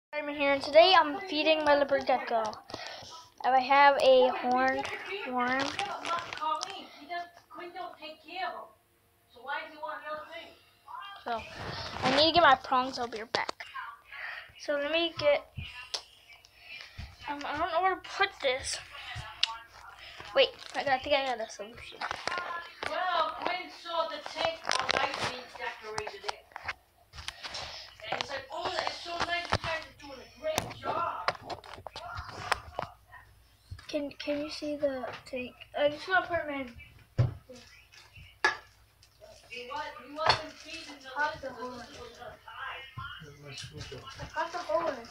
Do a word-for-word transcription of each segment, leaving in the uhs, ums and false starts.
I'm here, and today I'm feeding my leopard gecko. And I have a horned worm. So I need to get my prongs. I'll be right back. So let me get. Um, I don't know where to put this. Wait, I got. I think I got a solution. Well, Gwen saw the tank all night being decorated it. And he's like, oh, it's so nice, you guys are doing a great job. Can Can you see the tank? I just want to put him in. He, was, he wasn't feeding the Pop the lizard, hole the in lizard it. was gonna die. I popped a hole in it.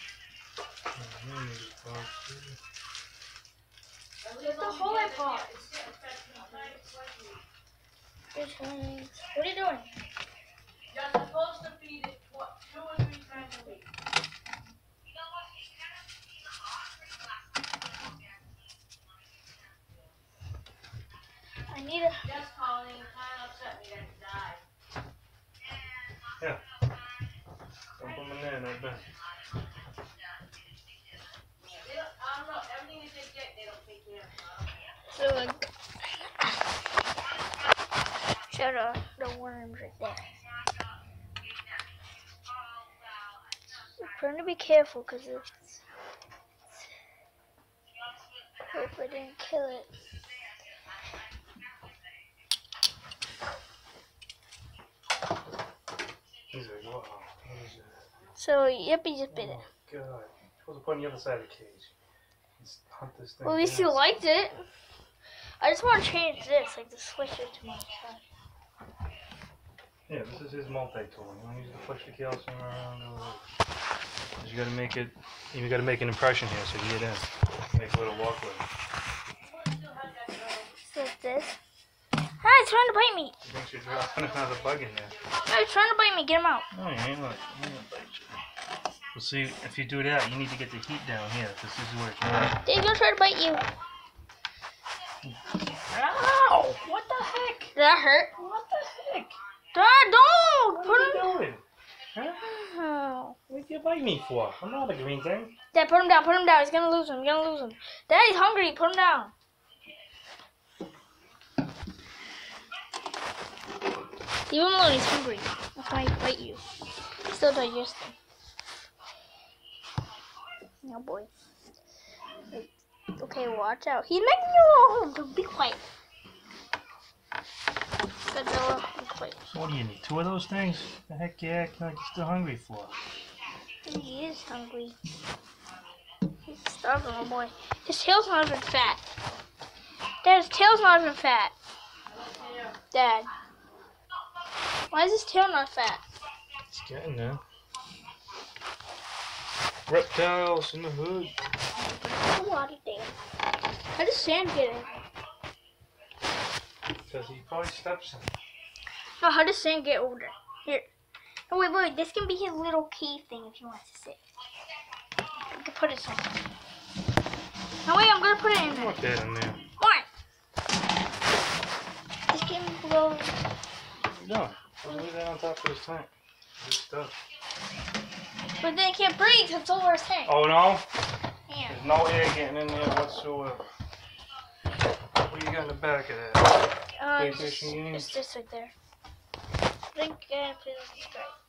It's the hole I popped. What are you doing? You're supposed to feed it, what, two or three times a week. I need a. Yes, Colleen, kind of upset me that he died. Yeah. Don't put them in there, not bad. They don't, I don't know, everything that they get, they don't take care of. So like, shut up, the worms right there. We're gonna be careful because it's. Hope I didn't kill it. He's like, wow, what is that? So yep, he just bit it. Oh, God. You're supposed to put it on the other side of the cage. Let's hunt this thing. Well, at least down. you liked it. I just want to change this, like to switch it to my side. Yeah, this is his multi-tool. You want to use it to push the calcium around over. You gotta make it, you gotta make an impression here so you get in. Make a little walkway. So it's this. Ah, it's trying to bite me. You think she's dropping another bug in there? No, it's trying to bite me. Get him out. No, you ain't. Look, I'm gonna bite you. Well, see, if you do that, you need to get the heat down here. This is where it's warm. Dave's gonna try to bite you. Ow! What the heck? Did that hurt? What the heck? Dad, don't! What Put are him you doing? Huh? Oh. What did you bite me for? I'm not a green thing. Dad, put him down. Put him down. He's gonna lose him. He's gonna lose him. Dad, he's hungry. Put him down. Leave him alone. He's hungry. That's why he bite you. He's still digesting. No, boy. Okay, watch out. He's making you all. Be quiet. Godzilla, be quiet. So what do you need? Two of those things? The heck you acting like you're still hungry for? He is hungry. He's starving, little boy. His tail's not even fat. Dad, his tail's not even fat. Dad. Why is his tail not fat? It's getting there. Reptiles in the hood. The water there. How does sand get in? Because he probably steps in. No, how does sand get over there? Here. Oh, wait, wait. This can be his little key thing if he wants to sit. You can put it somewhere. No, wait. I'm going to put it in there. Put that in there. Why? This can blow. No. Just leave that on top of his tank. Good stuff. But then it can't breathe because it's over his tank. Oh no? Yeah. There's no air getting in there whatsoever. What do you got in the back of that? Uh, PlayStation just, games? it's just right there. I think uh, please subscribe.